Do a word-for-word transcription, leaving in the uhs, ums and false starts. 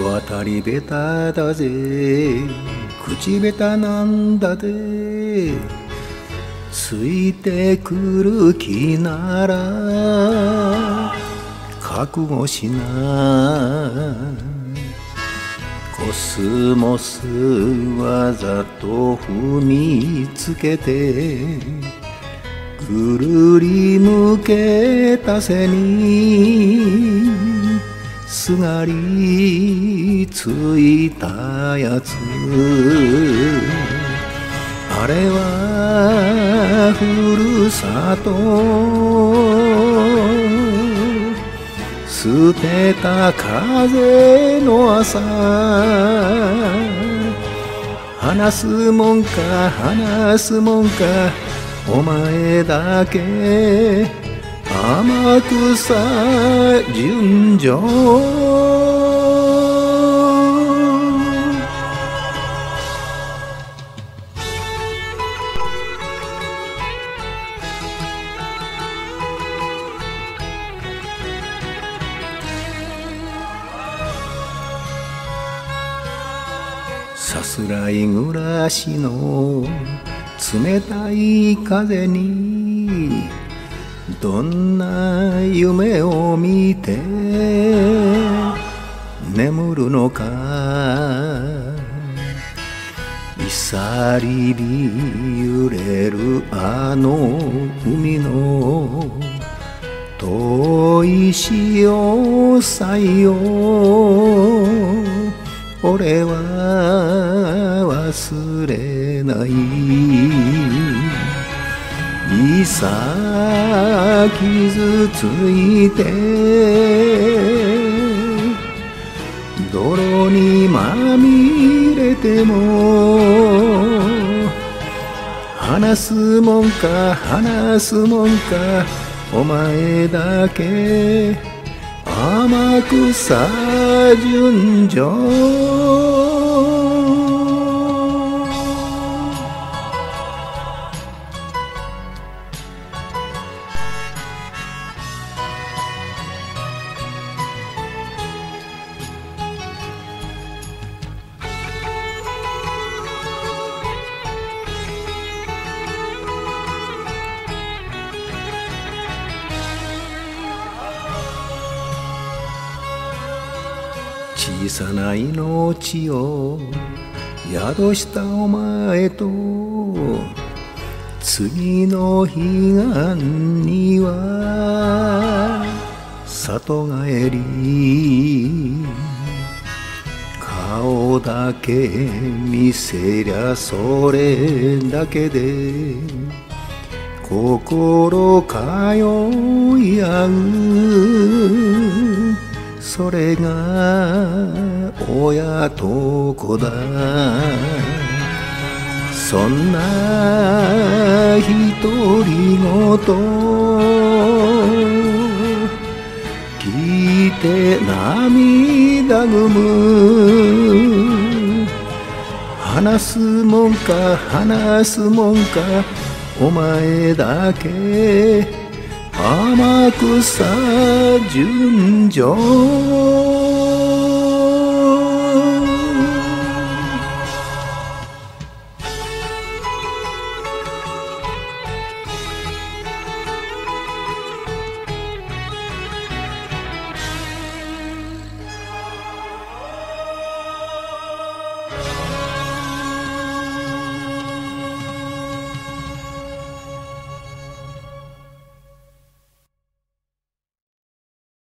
渡り下手だぜ口下手なんだぜついてくる気なら覚悟しなコスモスわざと踏みつけてぐるり向けた背にすがりついたやつあれはふるさと捨てた風の朝話すもんか話すもんかお前だけ天草純情さすらい暮らしの冷たい風にどんな夢を見て眠るのかいさりび揺れるあの海の遠い潮騒を俺は忘れないいさ傷ついて泥にまみれても話すもんか話すもんかお前だけ天草純情小さな命を宿したお前と次の彼岸には里帰り顔だけ見せりゃそれだけで心通い合うそれが親と子だそんな独り言聞いて涙ぐむ話すもんか話すもんかお前だけ天草純情